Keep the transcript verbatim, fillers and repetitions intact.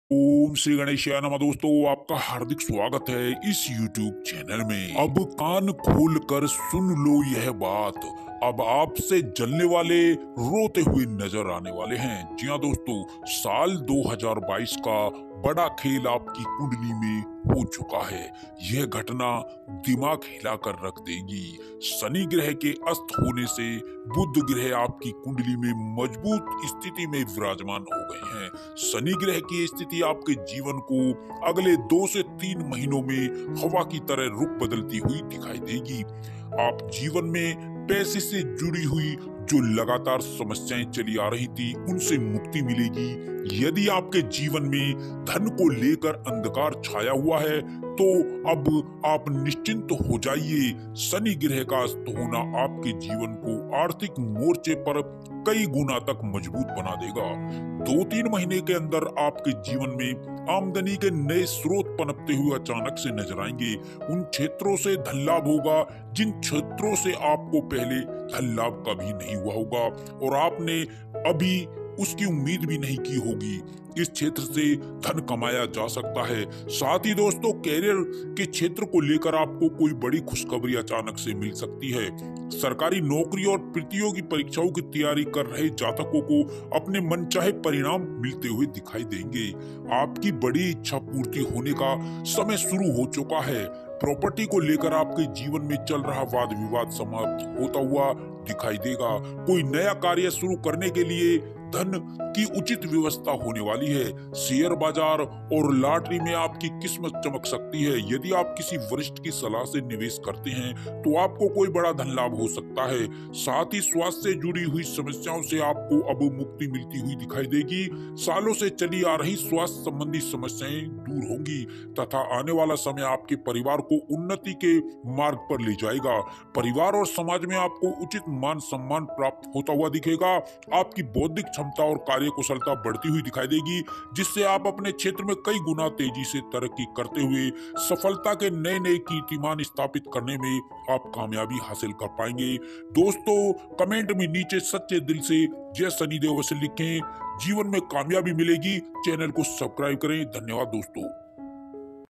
ओम श्री गणेशाय नमः। दोस्तों, आपका हार्दिक स्वागत है इस यूट्यूब चैनल में। अब कान खोल कर सुन लो यह बात, अब आपसे जलने वाले रोते हुए नजर आने वाले हैं। जी हाँ दोस्तों, साल दो हज़ार बाईस का बड़ा खेल आपकी कुंडली में हो चुका है। यह घटना दिमाग हिलाकर रख देगी। शनि ग्रह के अस्त होने से बुध ग्रह आपकी कुंडली में मजबूत स्थिति में विराजमान हो गए हैं। शनि ग्रह की स्थिति आपके जीवन को अगले दो से तीन महीनों में हवा की तरह रुख बदलती हुई दिखाई देगी। आप जीवन में पैसे से जुड़ी हुई जो लगातार समस्याएं चली आ रही थी, उनसे मुक्ति मिलेगी। यदि आपके जीवन में धन को लेकर अंधकार छाया हुआ है, तो अब आप निश्चिंत हो जाइए। शनि ग्रह का अस्त होना आपके जीवन को आर्थिक मोर्चे पर कई गुना तक मजबूत बना देगा। दो तीन महीने के अंदर आपके जीवन में आमदनी के नए स्रोत पनपते हुए अचानक से नजर आएंगे। उन क्षेत्रों से धन लाभ होगा जिन क्षेत्रों से आपको पहले धन लाभ कभी नहीं हुआ होगा और आपने अभी उसकी उम्मीद भी नहीं की होगी। इस क्षेत्र से धन कमाया जा सकता है। साथ ही दोस्तों, कैरियर के क्षेत्र को लेकर आपको कोई बड़ी खुशखबरी अचानक से मिल सकती है। सरकारी नौकरी और प्रतियोगी परीक्षाओं की तैयारी कर रहे जातकों को अपने मनचाहे परिणाम मिलते हुए दिखाई देंगे। आपकी बड़ी इच्छा पूर्ति होने का समय शुरू हो चुका है। प्रॉपर्टी को लेकर आपके जीवन में चल रहा वाद विवाद समाप्त होता हुआ दिखाई देगा। कोई नया कार्य शुरू करने के लिए धन की उचित व्यवस्था होने वाली है। शेयर बाजार और लॉटरी में आपकी किस्मत चमक सकती है। यदि आप किसी वरिष्ठ की सलाह से निवेश करते हैं तो आपको कोई बड़ा धन लाभ हो सकता है। साथ ही स्वास्थ्य से जुड़ी हुई समस्याओं से आपको अब मुक्ति मिलती हुई दिखाई देगी। सालों से चली आ रही स्वास्थ्य संबंधी समस्याएं दूर होंगी तथा आने वाला समय आपके परिवार को उन्नति के मार्ग पर ले जाएगा। परिवार और समाज में आपको उचित मान सम्मान प्राप्त होता हुआ दिखेगा। आपकी बौद्धिक क्षमता और कार्य कुशलता बढ़ती हुई दिखाई देगी, जिससे आप अपने क्षेत्र में कई गुना तेजी से तरक्की करते हुए सफलता के नए नए कीर्तिमान स्थापित करने में आप कामयाबी हासिल कर पाएंगे। दोस्तों, कमेंट में नीचे सच्चे दिल से जय शनिदेव अवश्य लिखें। जीवन में कामयाबी मिलेगी। चैनल को सब्सक्राइब करें। धन्यवाद दोस्तों।